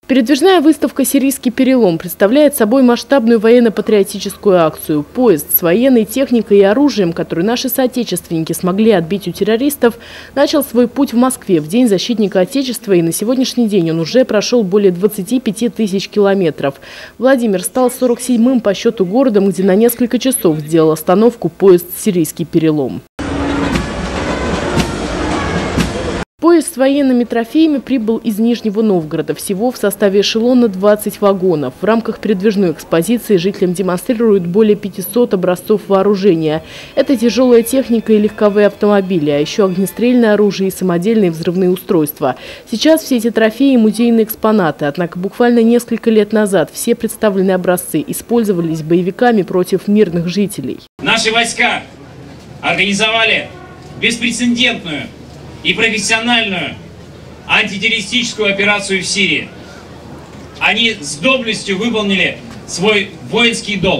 Передвижная выставка «Сирийский перелом» представляет собой масштабную военно-патриотическую акцию. Поезд с военной техникой и оружием, который наши соотечественники смогли отбить у террористов, начал свой путь в Москве в День защитника Отечества, и на сегодняшний день он уже прошел более 25 тысяч километров. Владимир стал 47-м по счету городом, где на несколько часов сделал остановку поезд «Сирийский перелом». Поезд с военными трофеями прибыл из Нижнего Новгорода. Всего в составе эшелона 20 вагонов. В рамках передвижной экспозиции жителям демонстрируют более 500 образцов вооружения. Это тяжелая техника и легковые автомобили, а еще огнестрельное оружие и самодельные взрывные устройства. Сейчас все эти трофеи – музейные экспонаты. Однако буквально несколько лет назад все представленные образцы использовались боевиками против мирных жителей. Наши войска организовали беспрецедентную и профессиональную антитеррористическую операцию в Сирии. Они с доблестью выполнили свой воинский долг.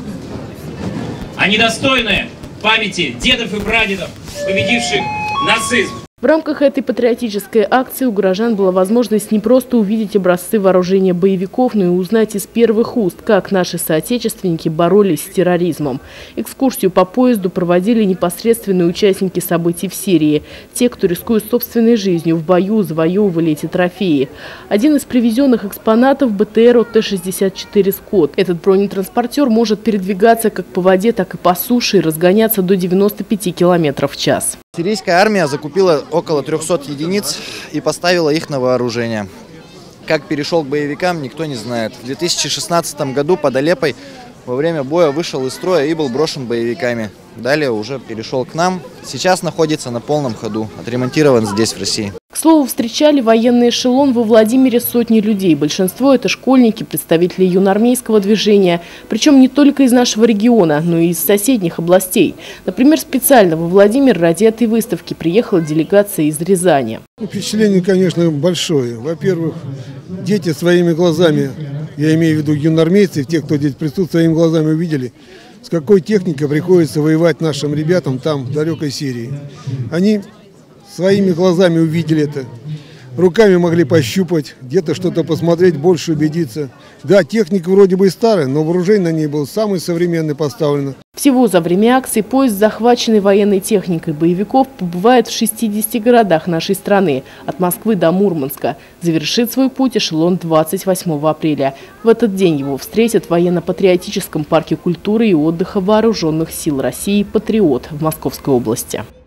Они достойны памяти дедов и прадедов, победивших нацизм. В рамках этой патриотической акции у горожан была возможность не просто увидеть образцы вооружения боевиков, но и узнать из первых уст, как наши соотечественники боролись с терроризмом. Экскурсию по поезду проводили непосредственные участники событий в Сирии. Те, кто, рискуя собственной жизнью в бою, завоевывали эти трофеи. Один из привезенных экспонатов – БТР ОТ-64 «Скот». Этот бронетранспортер может передвигаться как по воде, так и по суше и разгоняться до 95 км в час. Сирийская армия закупила около 300 единиц и поставила их на вооружение. Как перешел к боевикам, никто не знает. В 2016 году под Алеппой во время боя вышел из строя и был брошен боевиками. Далее уже перешел к нам. Сейчас находится на полном ходу, отремонтирован здесь, в России. К слову, встречали военный эшелон во Владимире сотни людей. Большинство – это школьники, представители юноармейского движения. Причем не только из нашего региона, но и из соседних областей. Например, специально во Владимир ради этой выставки приехала делегация из Рязани. Впечатление, конечно, большое. Во-первых, дети своими глазами, я имею в виду юноармейцев, те, кто здесь присутствует, своими глазами увидели, с какой техникой приходится воевать нашим ребятам там, в далекой Сирии. Они своими глазами увидели это, руками могли пощупать, где-то что-то посмотреть, больше убедиться. Да, техника вроде бы и старая, но вооружение на ней было самое современное поставлено. Всего за время акции поезд, захваченный военной техникой боевиков, побывает в 60 городах нашей страны, от Москвы до Мурманска. Завершит свой путь эшелон 28 апреля. В этот день его встретят в военно-патриотическом парке культуры и отдыха Вооруженных сил России «Патриот» в Московской области.